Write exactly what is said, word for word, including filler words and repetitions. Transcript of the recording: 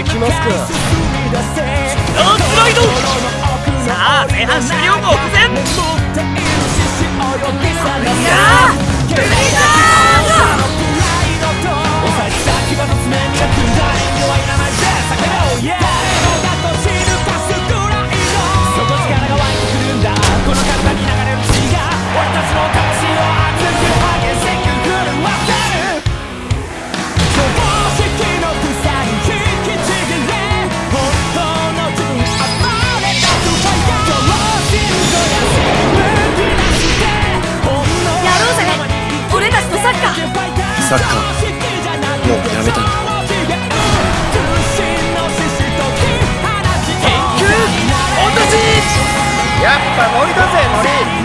きますか。 ノースライド。さあ前半終了目前。いやープレイだー。 サッカーもうやめたんだ。 天空落とし。 やっぱノリだぜノリ。